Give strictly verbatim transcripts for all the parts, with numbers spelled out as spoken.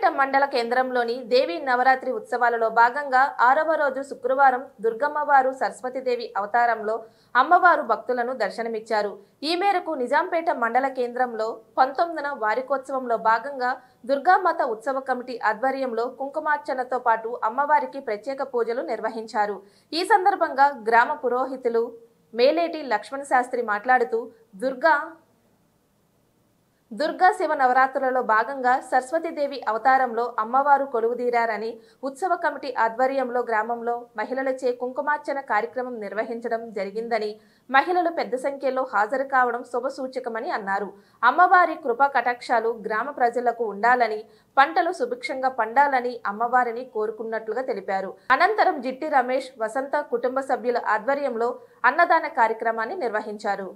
మండల కేంద్రంలోని దేవి నవరాత్రి ఉత్సవాలలో భాగంగా ఆరవ రోజు శుక్రవారం దుర్గమ్మవారు సరస్వతీదేవి అవతారంలో అమ్మవారు భక్తులను దర్శనమిచ్చారు. ఈ మేరకు నిజాంపేట మండల కేంద్రంలో పంతొమ్మిదిన వారికోత్సవంలో భాగంగా దుర్గామాత ఉత్సవ కమిటీ ఆధ్వర్యంలో కుంకుమార్చనతో పాటు అమ్మవారికి ప్రత్యేక పూజలు నిర్వహించారు. ఈ సందర్భంగా గ్రామ పురోహితులు మేలేటి లక్ష్మణ శాస్త్రి మాట్లాడుతూ దుర్గా దుర్గా శివ నవరాత్రులలో భాగంగా సరస్వతీదేవి అవతారంలో అమ్మవారు కొలువుదీరారని, ఉత్సవ కమిటీ ఆధ్వర్యంలో గ్రామంలో మహిళలచే కుంకుమార్చన కార్యక్రమం నిర్వహించడం జరిగిందని, మహిళలు పెద్ద సంఖ్యలో హాజరు కావడం శుభసూచకమని అన్నారు. అమ్మవారి కృపా కటాక్షాలు గ్రామ ప్రజలకు ఉండాలని, పంటలు సుభిక్షంగా పండాలని అమ్మవారిని కోరుకున్నట్లుగా తెలిపారు. అనంతరం జిట్టి రమేష్, వసంత కుటుంబ సభ్యుల ఆధ్వర్యంలో అన్నదాన కార్యక్రమాన్ని నిర్వహించారు.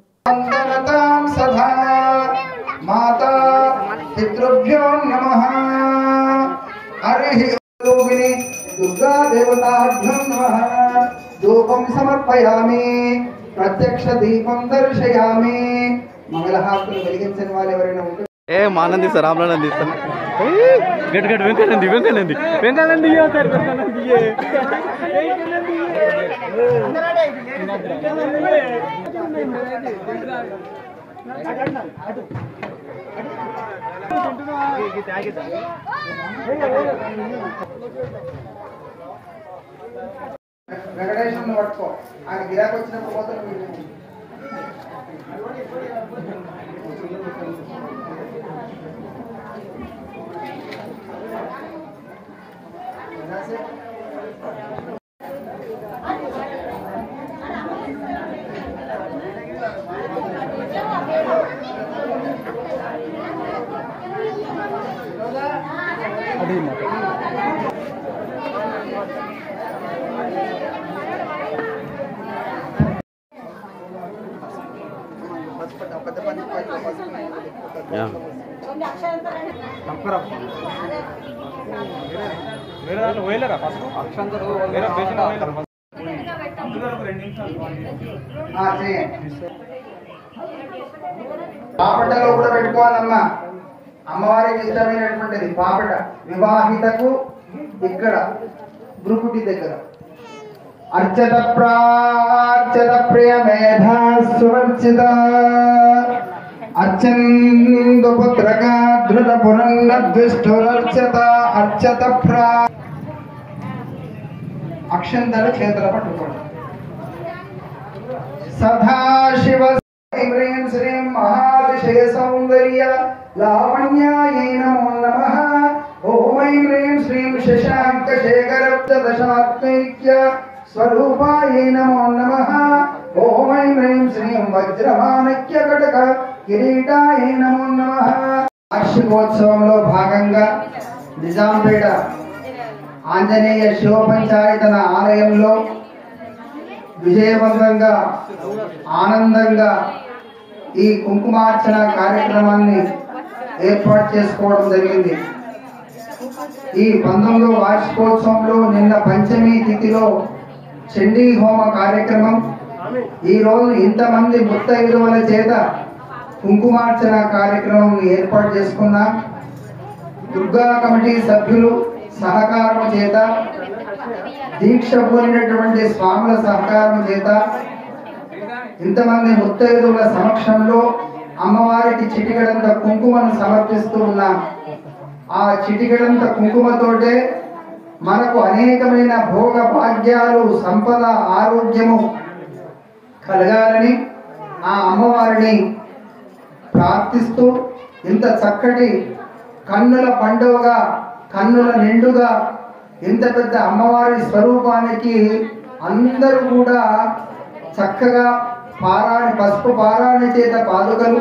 माता पितृभ्यो नमः। हरिः रूपिणी दुर्गा देवताभ्यो नमः। धूपं समर्पयामि, प्रत्यक्ष दीपं दर्शयामि। मंगलहारतुलु వెలిగించని వాళ్ళు ఎవరైనా ఉంటే ఏ మానంది సార్ రామనంది సార్ గట్ గట్ వెంకనంది వెంకనంది వెంకనంది యా సార్ వెంకనంది ఏ వెంకటేశ్వరుని పట్టుకో, ఆయన గిరాకు వచ్చినప్పుడు పోతే పాపటలో కూడా పెట్టుకోవాలమ్మా. అమ్మవారికి ఇష్టమైనటువంటిది పాపట. వివాహితకు ఇక్కడ భృకుటి దగ్గర అర్చత ప్రార్చత ప్రియ మేధా సువర్చిత అర్చందు పుత్రక ధృత పురన్నద్విష్ఠురర్చత అర్చత ప్రా అక్షంతలు చేతుల పట్టుకోండి. సదాశివ హ్రీం శ్రీం మహాతిశయ సౌందర్య లావణ్యాయై నమో నమః. ఓం హ్రీం శ్రీం శశాంక శేఖరప్త దశాత్మైక్య స్వరూపాయై నమో నమః. ఓం హ్రీం శ్రీం వజ్రమాణిక్య కటక కిరీటాయై నమో నమః. వార్షికోత్సవంలో భాగంగా నిజాంపేట ఆంజనేయ శివ పంచాయతన ఆలయంలో విజయవంతంగా ఆనందంగా ఈ కుంకుమార్చన కార్యక్రమాన్ని ఏర్పాటు చేసుకోవడం జరిగింది. ఈ పంతొమ్మిదో వార్షికోత్సవంలో నిన్న పంచమి తిథిలో చండీ హోమ కార్యక్రమం, ఈ రోజు ఇంతమంది ముత్తైదువుల చేత కుంకుమార్చన కార్యక్రమం ఏర్పాటు చేసుకున్నాం. దుర్గా కమిటీ సభ్యులు సహకారం చేత, దీక్ష కోరినటువంటి స్వాముల సహకారం చేత ఇంతమంది ముత్తైదువుల సమక్షంలో అమ్మవారికి చిటికడంత కుంకుమను సమర్పిస్తూ ఉన్నాం. ఆ చిటికడంత కుంకుమతోటే మనకు అనేకమైన భోగ భాగ్యాలు, సంపద, ఆరోగ్యము కలగాలని ఆ అమ్మవారిని ప్రార్థిస్తూ ఇంత చక్కటి కన్నుల పండుగగా, కన్నుల నిండుగా ఇంత పెద్ద అమ్మవారి స్వరూపానికి అందరూ కూడా చక్కగా పారాణి పసుపు పారాణి చేత పాదుకలు,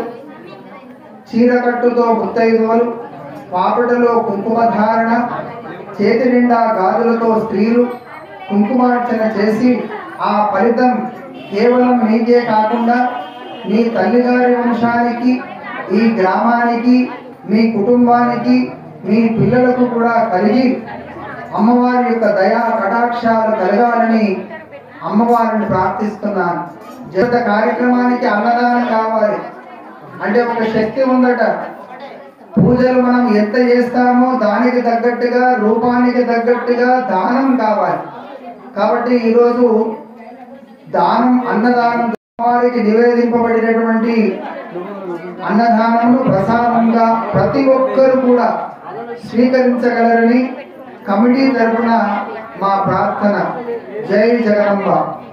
చీరకట్టుతో ముత్తైదువలు, పాపటలో కుంకుమ ధారణ, చేతి నిండా గాజులతో స్త్రీలు కుంకుమార్చన చేసి ఆ ఫలితం కేవలం మీకే కాకుండా మీ తల్లిగారి వంశానికి, ఈ గ్రామానికి, మీ కుటుంబానికి, మీ పిల్లలకు కూడా కలిగి అమ్మవారి యొక్క దయా కటాక్షాలు కలగాలని అమ్మవారిని ప్రార్థిస్తున్నాను. జత కార్యక్రమానికి అన్నదానం కావాలి అంటే ఒక శక్తి ఉందట. పూజలు మనం ఎంత చేస్తామో దానికి తగ్గట్టుగా రూపానికి తగ్గట్టుగా దానం కావాలి. కాబట్టి ఈరోజు దానం అన్నదానం వారికి నివేదింపబడినటువంటి అన్నదానము ప్రసాదంగా ప్రతి ఒక్కరు కూడా స్వీకరించగలరని కమిటీ తరఫున మా ప్రార్థన. జై జగదంబ.